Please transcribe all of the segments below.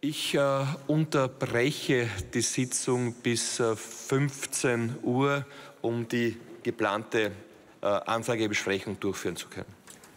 Ich unterbreche die Sitzung bis 15 Uhr, um die geplante Anfragebesprechung durchführen zu können.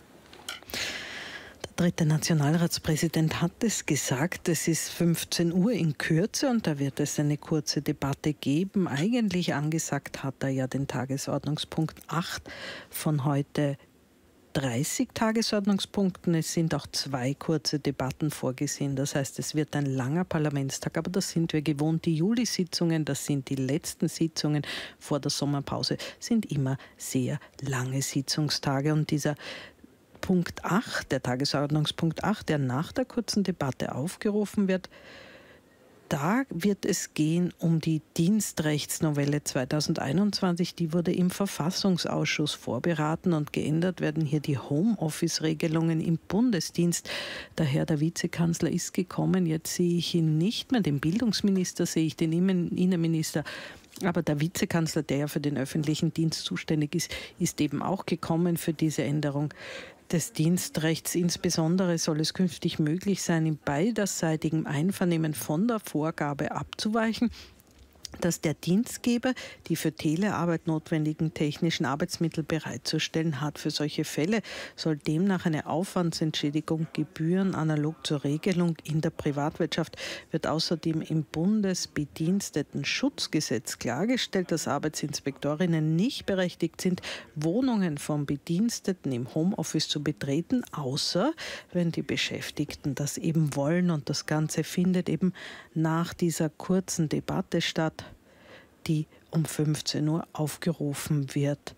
Der dritte Nationalratspräsident hat es gesagt, es ist 15 Uhr in Kürze und da wird es eine kurze Debatte geben. Eigentlich angesagt hat er ja den Tagesordnungspunkt 8 von heute 30 Tagesordnungspunkten. Es sind auch 2 kurze Debatten vorgesehen. Das heißt, es wird ein langer Parlamentstag, aber das sind wir gewohnt. Die Juli-Sitzungen, das sind die letzten Sitzungen vor der Sommerpause, sind immer sehr lange Sitzungstage. Und dieser Punkt 8, der Tagesordnungspunkt 8, der nach der kurzen Debatte aufgerufen wird, da wird es gehen um die Dienstrechtsnovelle 2021. Die wurde im Verfassungsausschuss vorberaten und geändert werden hier die Homeoffice-Regelungen im Bundesdienst. Der Herr der Vizekanzler ist gekommen. Jetzt sehe ich ihn nicht mehr. Den Bildungsminister sehe ich, den Innenminister. Aber der Vizekanzler, der ja für den öffentlichen Dienst zuständig ist, ist eben auch gekommen für diese Änderung des Dienstrechts. Insbesondere soll es künftig möglich sein, in beiderseitigem Einvernehmen von der Vorgabe abzuweichen, dass der Dienstgeber die für Telearbeit notwendigen technischen Arbeitsmittel bereitzustellen hat. Für solche Fälle soll demnach eine Aufwandsentschädigung gebühren. Analog zur Regelung in der Privatwirtschaft wird außerdem im Bundesbedienstetenschutzgesetz klargestellt, dass Arbeitsinspektorinnen nicht berechtigt sind, Wohnungen von Bediensteten im Homeoffice zu betreten, außer wenn die Beschäftigten das eben wollen. Und das Ganze findet eben nach dieser kurzen Debatte statt, die um 15 Uhr aufgerufen wird.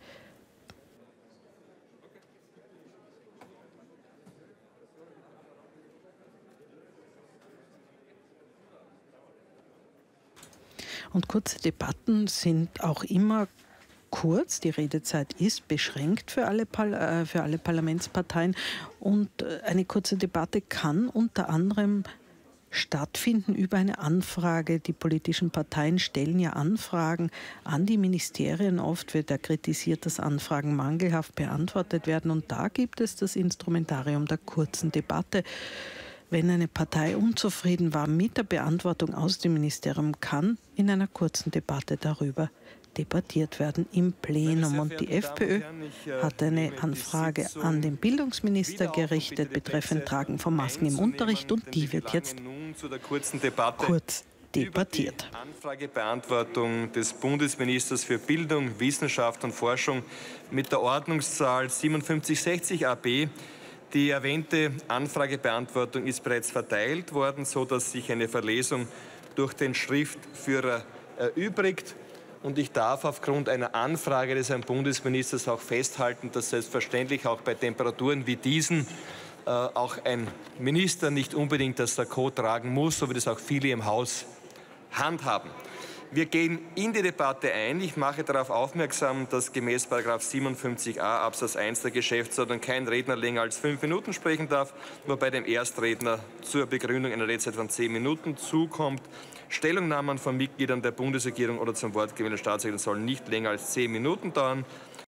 Und kurze Debatten sind auch immer kurz. Die Redezeit ist beschränkt für alle Parlamentsparteien. Und eine kurze Debatte kann unter anderem stattfinden über eine Anfrage. Die politischen Parteien stellen ja Anfragen an die Ministerien. Oft wird ja kritisiert, dass Anfragen mangelhaft beantwortet werden. Und da gibt es das Instrumentarium der kurzen Debatte. Wenn eine Partei unzufrieden war mit der Beantwortung aus dem Ministerium, kann in einer kurzen Debatte darüber debattiert werden im Plenum. Und die FPÖ hat eine Anfrage an den Bildungsminister gerichtet betreffend Tragen von Masken im Unterricht und die wird jetzt kurz debattiert. Die Anfragebeantwortung des Bundesministers für Bildung, Wissenschaft und Forschung mit der Ordnungszahl 5760 AB. Die erwähnte Anfragebeantwortung ist bereits verteilt worden, sodass sich eine Verlesung durch den Schriftführer erübrigt. Und ich darf aufgrund einer Anfrage des Herrn Bundesministers auch festhalten, dass selbstverständlich auch bei Temperaturen wie diesen auch ein Minister nicht unbedingt das Sakko tragen muss, so wie das auch viele im Haus handhaben. Wir gehen in die Debatte ein. Ich mache darauf aufmerksam, dass gemäß § 57a Absatz 1 der Geschäftsordnung kein Redner länger als 5 Minuten sprechen darf, wobei dem Erstredner zur Begründung eine Redezeit von 10 Minuten zukommt. Stellungnahmen von Mitgliedern der Bundesregierung oder zum Wort gewählten Staatssekretär sollen nicht länger als 10 Minuten dauern.